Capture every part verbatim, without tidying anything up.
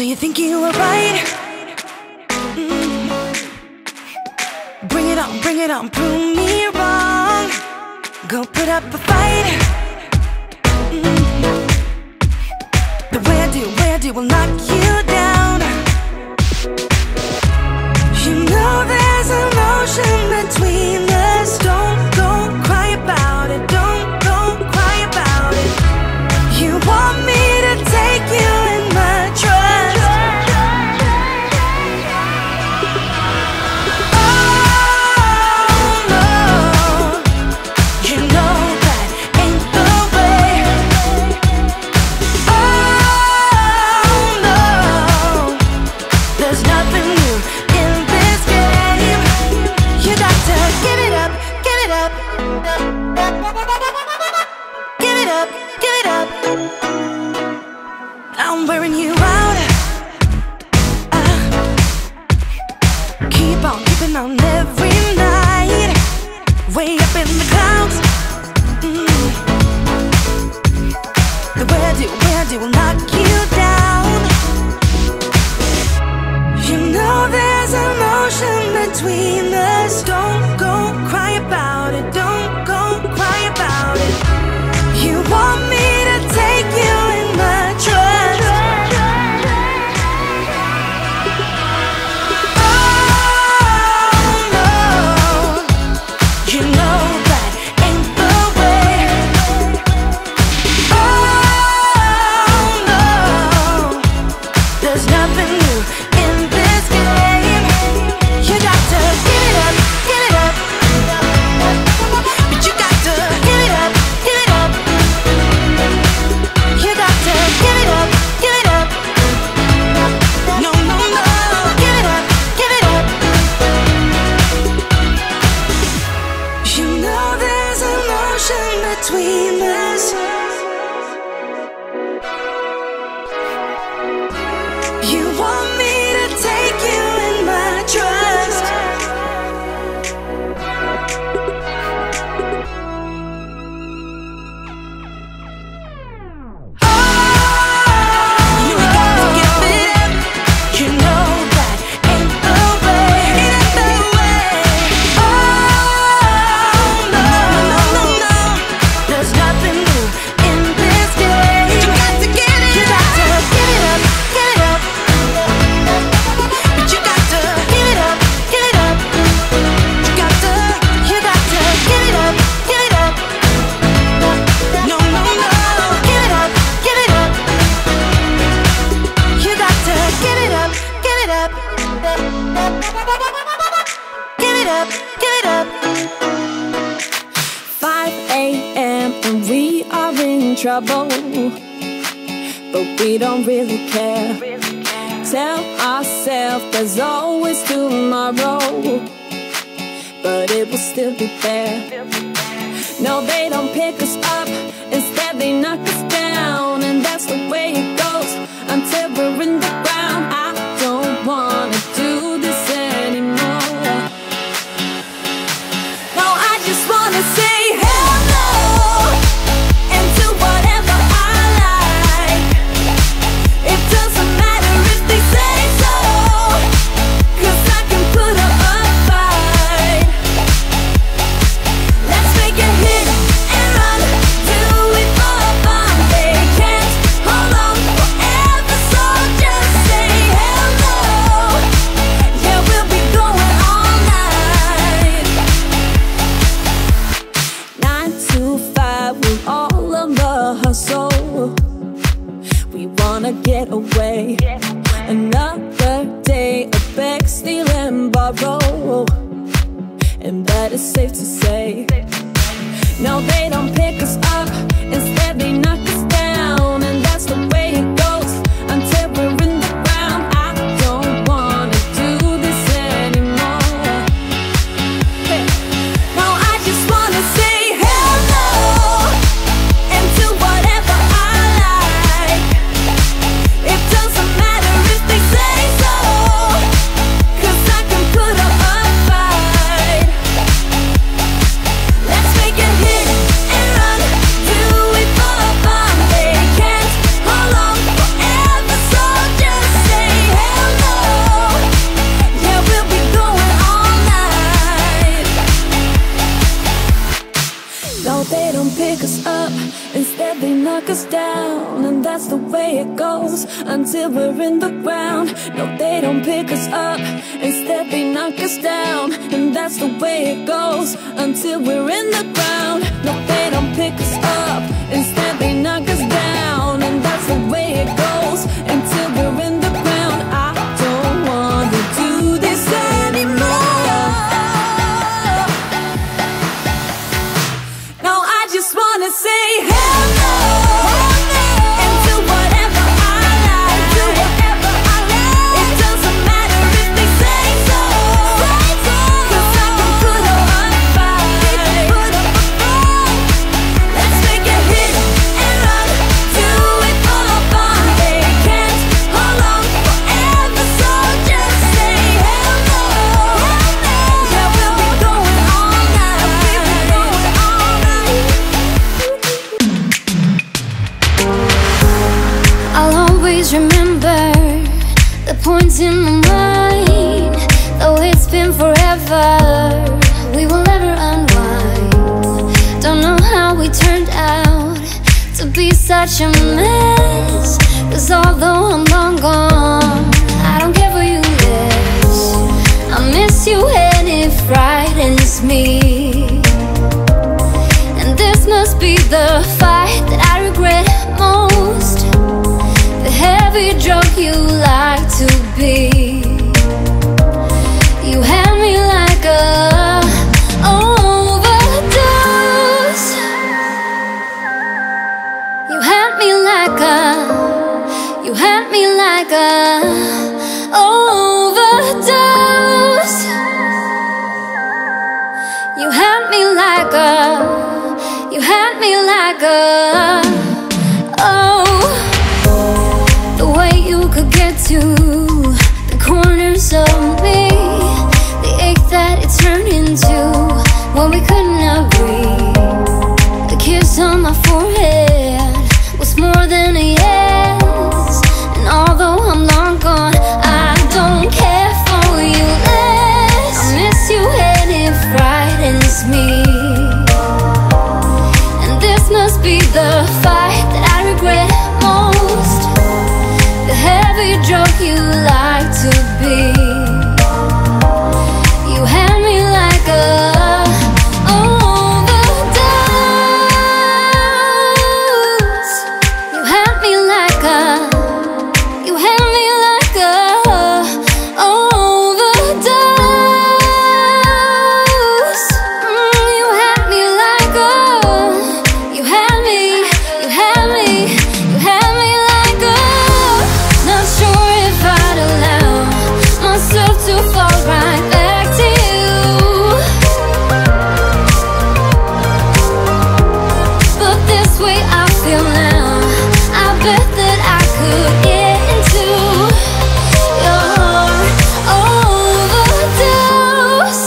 Do you think you were right? Mm. Bring it on, bring it on, prove me wrong. Go put up a fight. Mm. The way I do, way I do will knock you down. You know there's emotion between us. Don't go cry about it, don't go cry about it. You want me to take you in my trust. Oh no, you know that ain't the way. Oh no, there's nothing new in this game. You got to give it up, give it up. Give it up, give it up. I'm wearing you out. uh, Keep on keeping on every night. Way up in the clouds. mm. The way I do, way I do will knock you down. You know there's emotion between us. Don't go cry about it, don't go cry about it. You want me to take you in my trust. Oh no, you know that ain't the way. Oh no, there's nothing new in this game. You got to give it up, give it up. But you got to give it up, give it up. You got to give it up, give it up. No, no, no, give it up, give it up. You know there's emotion between us. You want me to take you in my trust. You got to give it up. You know that ain't the way, ain't the way. Oh no, no, no, no. There's nothing new in this game. You got to give it up. You got to give it up, give it up. But you got to give it up, give it up. You got to, you got to give it up, give it up. No, no, no, give it up, give it up. You got to give it up, give it up. Give it up, give it up. five a m and we are in trouble, but we don't really care. Tell ourselves there's always tomorrow, but it will still be there. No, they don't pick us up, instead they knock us down. And that's the way it goes until we're in the ground. I don't wanna do this anymore. No, I just wanna say hello and do whatever I like. It doesn't matter if they say so, 'cause I can put up a fight. Let's make a hit and run, do it for fun. They can't hold on forever, so just say hello. Yeah, we'll be going all night. Nine to five, we're all on the hustle. We wanna get away. Another day of beg, steal and borrow, and that is safe to say. No, they don't pick us up, instead they knock us down. And that's the way it goes until we're in the ground. I don't wanna do this anymore. Hey. No, I just wanna say hello and do whatever I like. It doesn't matter if they say so, 'cause I can put up a fight. Let's make a hit and run, do it for fun. They can't hold knock us down, and that's the way it goes until we're in the ground. No, they don't pick us up, instead they knock us down, and that's the way it goes until we're in the ground. No, they don't pick us up, instead they knock us down, and that's the way it goes until we're in the ground. I don't wanna do this anymore. No, I just wanna say hell no, and do whatever I like, do whatever I like. It doesn't matter if they say so, cause I can put up a fight, put up a fight. Let's make a hit and run, do it for fun. They can't hold on forever, so just say hell no. Yeah, we'll be going all night, we'll be going all night. I'll always remember the points in my mind. Though it's been forever, we will never unwind. Don't know how we turned out to be such a mess, cause although I'm long gone, I don't care for you less. I miss you and it frightens me, and this must be the fight that I regret most, the heavy drug you like to be. You had me like a overdose. You had me like a, you had me like a overdose. You had me like a, you had me like a, oh. The way you could get to the corners of me, the ache that it turned into when we couldn't agree. The kiss on my forehead was more than a yes, and although I'm long gone, I don't care for you less. I miss you and it frightens me, and this must be the fight that I regret most, the heavy drug you like to be. You had me like a overdose. You had me like a, you had me like a overdose. Mm, you had me like a, you had me, you had me, you had me like a. Not sure if I'd allow myself to fall right back to you, but this way I feel now, I bet that I could get into your overdose.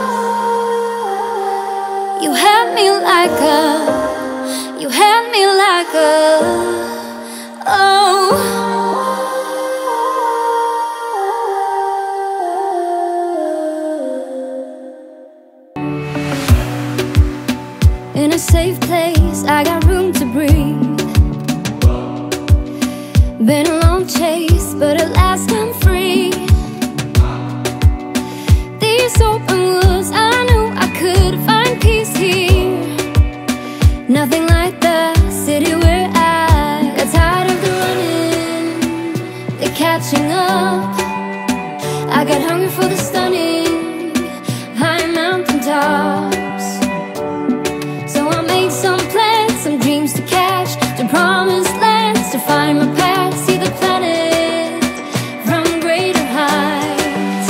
You had me like a, you had me like a, oh. In a safe place, I got room to breathe. Been a long chase, but at last I'm free. These open woods, I knew I could find peace here. Nothing like the city where I got tired of the running, the catching up. I got hungry for the stunning high mountain tops. So I made some plans, some dreams to catch, to promised lands, to find my path, see the planet from greater heights.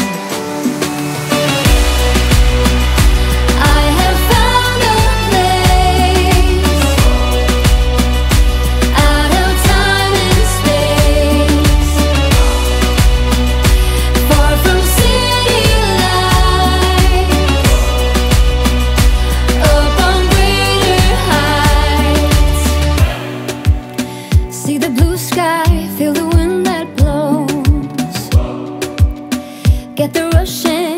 I have found a place out of time and space, far from city lights, up on greater heights. See the blue sky, feel the wind that blows, get the rush in